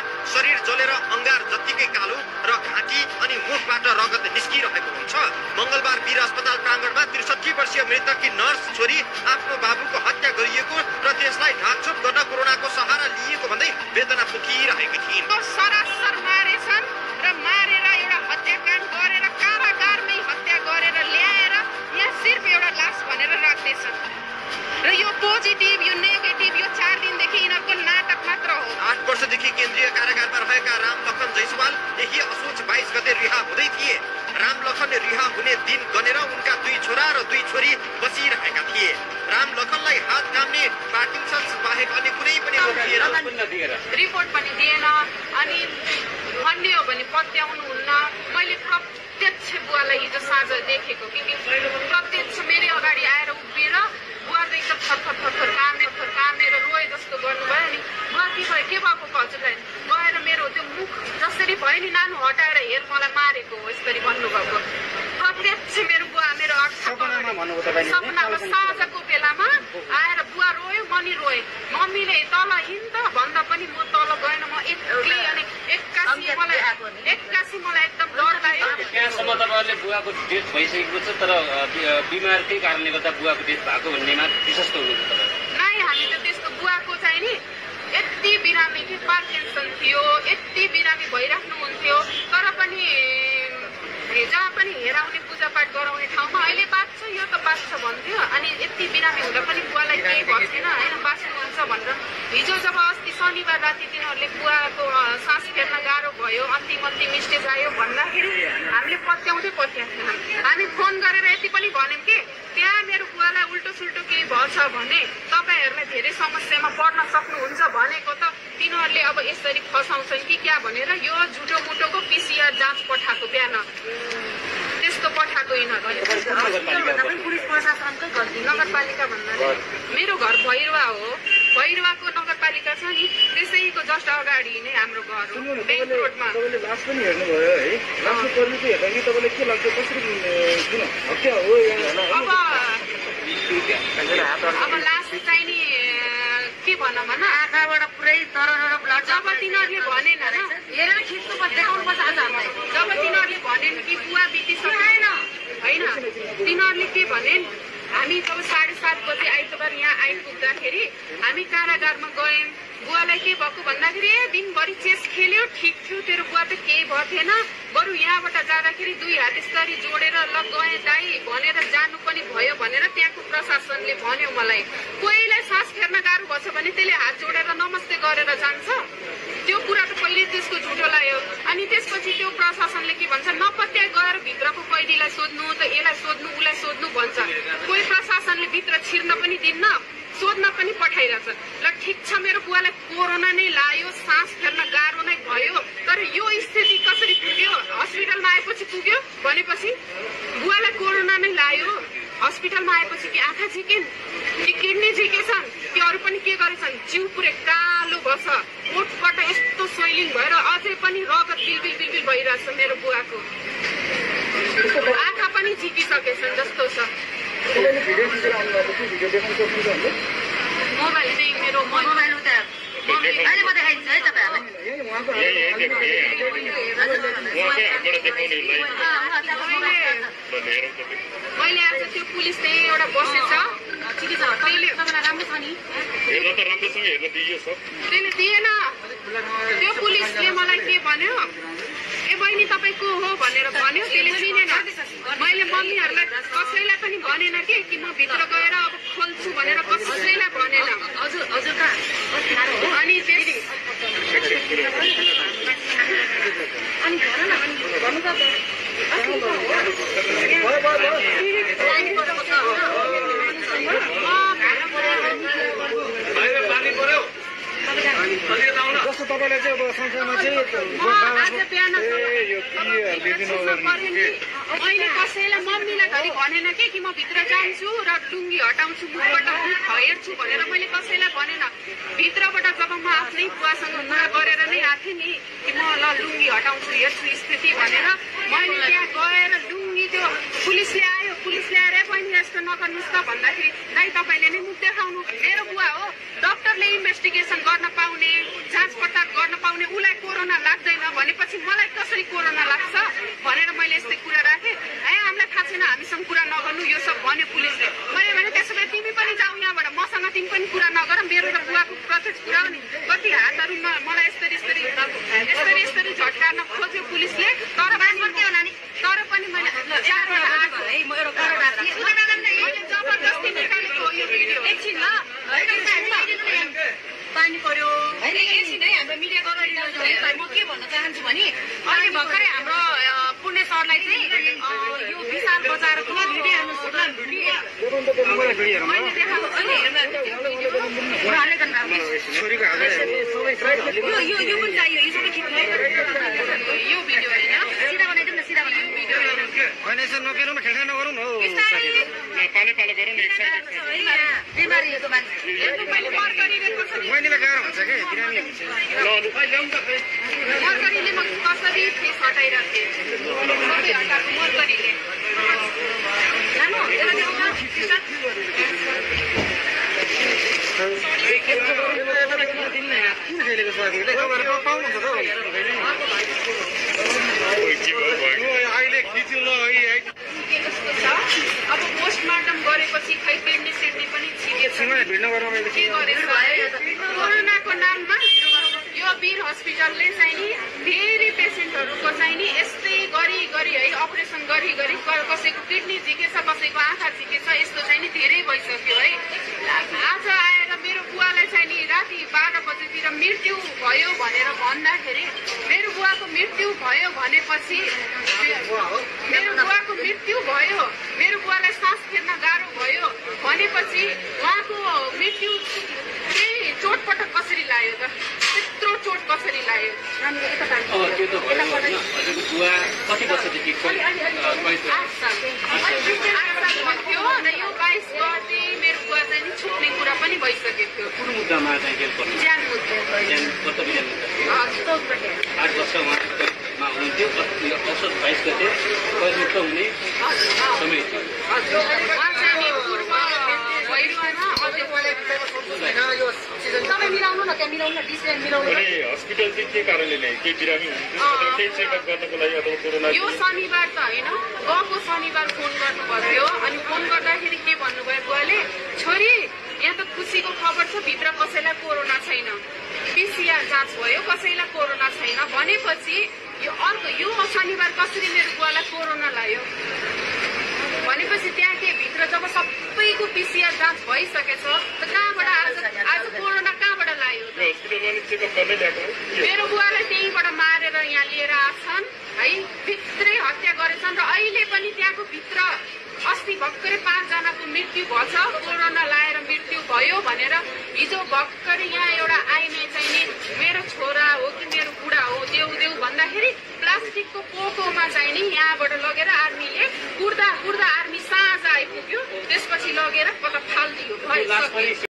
शरीर जलेर अंगार जत्तिकै कालो र घाँटी अनि मुखबाट रगत निस्किरहेको हुन्छ। मंगलबार वीर अस्पताल प्राङ्गणमा 63 वर्षीय मृतककी नर्स छोरी आफ्नो बाबुको हत्या गरिएको र त्यसलाई ढाकछोप गर्न कोरोनाको सहारा लिएको भन्दै वेदना पोखिरहेकी थिइन्। सरासर मारेछन् र मारेर एउटा हत्याकाण्ड गरेर कारागारमै हत्या गरेर ल्याएर यहाँ सिर्फ एउटा लास भनेर राख्दैछन् र यो पोजिटिभ यो नेगेटिभ यो 4 दिनदेखि यिनीहरूको नाटक मात्र हो। 8 वर्षदेखि केन्द्रीय कारागारमा रहेका रामलखन जैसवाल यही असोज 22 गते रिहा हुँदै थिए। रामलखन रिहा हुने दिन गनेर उनका 2 छोरा र 2 छोरी बसिरहेका थिए। रामलखनलाई हात काम्ने पार्किन्सन्स बाहेक अन्य कुनै पनि रोग थिएन। रिपोर्ट पनि दिएन अनि भन्ने हो भने पत्याउनु हुन्न। मैले प्रत्यक्ष बुवालाई हिजो साँझ देखेको कि प्रत्यक्ष मेरो अगाडि आएर उभिएर बुवा त एकदम थरथर कामेर रोए जस्तो गर्नुभयो। अनि बुवा के भयो के भएको हजुरलाई गएर मेरो त्यो मुख जसरी भयो नि नानु हटाएर हेर मलाई मारेको हो यसरी भन्नुभएको। प्रत्यक्ष मेरो बुवा मेरो सपनामा साँझको बेलामा आएर बुवा रोयो म नि रोएँ। मम्मीले तल हिँड त भन्दा पनि म तल गएन। म एक्लै अनि एक्कासी मलाई एकदम डर लाग्यो। त्यहाँसम्म तपाईँहरूले बुवाको डेथ भइसकेको छ तर बिमारकै कारणले गर्दा बुवाको डेथ भएको भन्नेमा विश्वस्त हुनुहुन्छ तपाईँ? नै हामी त त्यस्तो बुवाको चाहिँ नि यति बिरामी थियो पार्किन्सन थियो यति बिरामी भइराख्नुहुन्थ्यो तर पनि जहाँ पनि हेराउने पूजापाठ गराउने ठाउँमा अहिले बाँच्छ यो त बाँच्छ भन्थ्यो। अनि यति बिरामी हुँदा पनि बुवालाई केही भएको थिएन होइन बाँच्नुहुन्छ भनेर हिजो जब अस्ति शनिबार राति तिनीहरूले बुवाको सास फेर्न गाह्रो भयो अन्तिम स्टेज आयो भन्दाखेरि हामीले पत्याउँदै थिएन। हामी फोन गरेर यति पनि भन्यौँ कि त्यहाँ मेरो बुवालाई उल्टो सुल्टो केही भएछ भने तपाईँहरूलाई धेरै समस्यामा पर्न सक्नुहुन्छ भनेको त तिनीहरूले अब यसरी फसाउँछन् कि क्या भनेर यो झुटो मुटोको PCR जाँच पठाएको बिहान त्यस्तो पठाएको यिनीहरूले पुलिस प्रशासनकै गल्ती नगरपालिका भन्दा मेरो घर भैरवा हो। भैरवाको नगरपालिका छ नि त्यसैको जस्ट अगाडि नै हाम्रो घर हो बेङ्क रोडमा। लास पनि हेर्नुभयो है? लासको कर्मी चाहिँ हेर्दा कि तपाईँलाई के लाग्छ कसरी किन हत्या हो अब लास चाहिँ नि के भनौँ भन आँखाबाट पुरै तर ब्लड जब तिनीहरूले भनेन हेरेर खिच्नुपर्छ देखाउनुपर्छ। जब तिनीहरूले भनेन कि बुवा बितिसकेन होइन तिनीहरूले के भनेन् हामी जब 7:30 बजे आइतबार यहाँ आइपुग्दाखेरि हामी कारागारमा गयौँ। बुवालाई के भएको भन्दाखेरि दिनभरि चेस खेल्यो ठिक थियो तेरो बुवा त केही भएको थिएन बरु यहाँबाट जाँदाखेरि 2 हात यसरी जोडेर ल गएँ दाइ भनेर जानु पनि भयो भनेर त्यहाँको प्रशासनले भन्यो मलाई। कोहीलाई सास फेर्न गाह्रो भएछ भने त्यसले हात जोडेर नमस्ते गरेर जान्छ त्यो कुरा त पहिले त्यसको झुटो लाग्यो। अनि त्यसपछि त्यो प्रशासनले के भन्छ नपत्याइ गएर भित्रको कैदीलाई सोध्नु त यसलाई सोध्नु उसलाई सोध्नु भन्छ। कोही प्रशासनले भित्र छिर्न पनि दिन्न सोध्न पनि पठाइरहेछ। ल ठिक छ मेरो बुवालाई कोरोना नै लाग्यो सास फेर्न गाह्रो नै भयो तर यो स्थिति कसरी पुग्यो हस्पिटलमा आएपछि पुग्यो भनेपछि बुवालाई कोरोना नै लाग्यो हस्पिटलमा आएपछि कि आँखा झिकेन् कि किडनी झिकेछन् कि अरू पनि के गरेछन् जिउ पुरै कालो भएछ ओठबाट यस्तो स्वेलिङ भएर अझै पनि रगत बिलबिल भइरहेछ मेरो बुवाको आँखा पनि झिकिसकेछन् जस्तो छ। मोबाइल चाहिँ मेरो मोबाइल उता अहिले म देखाइदिन्छु है तपाईँहरूलाई। मैले आज त्यो पुलिस चाहिँ एउटा बसेछ राम्रो छ नि त्यसले दिएन। त्यो पुलिसले मलाई के भन्यो ए बहिनी तपाईँ को हो भनेर भन्यो त्यसले चिनेन। मैले मम्मीहरूलाई कसैलाई पनि भनेन कि म भित्र गएर अब खोल्छु भनेर कसैलाई भनेन। अनि जस्तो तपाईँलाई चाहिँ अब संसारमा चाहिँ मैले कसैलाई मम्मीलाई घरि भनेन कि म भित्र जान्छु र लुङ्गी हटाउँछु मुखबाट हेर्छु भनेर मैले कसैलाई भनेन। भित्रबाट जब म आफ्नै बुवासँग कुरा गरेर नै आएको नि कि म ल लुङ्गी हटाउँछु हेर्छु स्थिति भनेर मैले त्यहाँ गएर लुङ्गी त्यो पुलिसले आयो पुलिसले आएर बहिनी यस्तो नगर्नुहोस् त भन्दाखेरि दाइ तपाईँले नै मुख देखाउनु मेरो बुवा हो डक्टरले इन्भेस्टिगेसन गर्न पाउने जाँच पडताल गर्न पाउने उसलाई कोरोना लाग्दैन भनेपछि मलाई कसरी कोरोना लाग्छ भनेर मैले यस्तै कुरा राखेँ। हामीलाई थाहा छैन, हामीसँग कुरा नगर्नु, यो सब भन्यो पुलिसले। मैले भने त्यसो भए तिमी पनि जाऊ यहाँबाट, मसँग तिमी पनि कुरा नगर, मेरो र बुवाको प्रत्यक्ष कुरा हो नि। कति हातहरू मलाई यस्तरी झट्कार्न खोज्यो पुलिसले, तर पनि मैले जबरजस्ती निकालेको यो भिडियो। एकछिन ल, पानी पर्यो एकछिन है, हाम्रो मिडिया म के भन्न चाहन्छु भने अहिले भर्खरै हाम्रो पुण्य सरलाई चाहिँ यो विशाल बजारको यो पनि चाहियो, यो सबै खिच्नु यो भिडियो होइन, सिधा बनाइदिउँ न, सिधा बनाइदिउँ भिडियो होइन यसो नपेरौँ न, खेल्खा नगरौँ न हौ। पालो पालो गरौँ न, बिमारीको मान्छे मैले मर गरिरहेको छ नि, बहिनीलाई गाह्रो हुन्छ कि बिरामी हुन्छ। मर्करीले म कसरी फेस हटाइरहेको थिएँ, सबै हटाएको मर्करीले। जानु यसलाई खेलेको साथीहरूले तपाईँहरू पाउनुहुन्छ त अहिले खिच्नु ल है। अब पोस्टमार्टम गरेपछि खै किडनी सिड्नी पनि कोरोनाको नाममा यो वीर हस्पिटलले चाहिँ नि धेरै पेसेन्टहरूको चाहिँ नि यस्तै गरी है अपरेसन गरी कसैको किडनी झिकेछ, कसैको आँखा झिकेछ, यस्तो चाहिँ नि धेरै भइसक्यो है। आज आएर मेरो बुवालाई चाहिँ नि राति 12 बजेतिर मृत्यु भयो भनेर भन्दाखेरि मेरो बुवाको मृत्यु भयो भनेपछि मेरो बुवालाई सास फेर्न गाह्रो भयो भनेपछि उहाँको मृत्यु केही चोटपटक कसरी लाग्यो त, त्यत्रो चोट कसरी लाग्यो? त्यो त भयो होइन। हजुरको बुवा कति वर्षदेखि थियो र यो 22 गते मेरो बुवा चाहिँ नि छुट्ने कुरा पनि भइसकेको थियो। कुन मुद्दामा चाहिँ जेल पर्नु? ज्यान मुद्दा। 8 वर्ष उहाँमा हुनुहुन्थ्यो, औसत 22 गते कैदमुक्त हुने समय थियो। उहाँ चाहिँ नि पूर्व भैरुवामा तपाईँ मिलाउनु न, त्यहाँ मिलाउनु न, डिसिजन मिलाउनु। हस्पिटल चाहिँ के कारणले ल्यायो? के बिरामी हुनुहुन्थ्यो, केही चेकअप गर्नको लागि अथवा कोरोना? यो शनिबार त होइन, गएको शनिबार फोन गर्नुभएको थियो। अनि फोन गर्दाखेरि के भन्नुभयो बुवाले, छोरी यहाँ त खुसीको खबर छ, भित्र कसैलाई कोरोना छैन, PCR जाँच भयो, कसैलाई कोरोना छैन भनेपछि यो शनिबार कसरी मेरो बुवालाई कोरोना लाग्यो भनेपछि त्यहाँ के भित्र जब सबैको PCR जाँच भइसकेछ त कहाँबाट आज कोरोना कहाँबाट लाग्यो? मेरो बुवालाई त्यहीँबाट मारेर यहाँ लिएर आछन् है, भित्रै हत्या गरेछन्। र अहिले पनि त्यहाँको भित्र अस्ति भर्खरै 5 जनाको मृत्यु भएछ, कोरोना लाएर मृत्यु भयो भनेर हिजो भर्खरै यहाँ एउटा आइने चाहिँ नि मेरो छोरा हो कि मेरो बुढा हो देउ भन्दाखेरि प्लास्टिकको पोकोमा चाहिँ नि यहाँबाट लगेर आर्मीले कुर्दा आर्मी साँझ आइपुग्यो, त्यसपछि लगेर कता फालिदियो।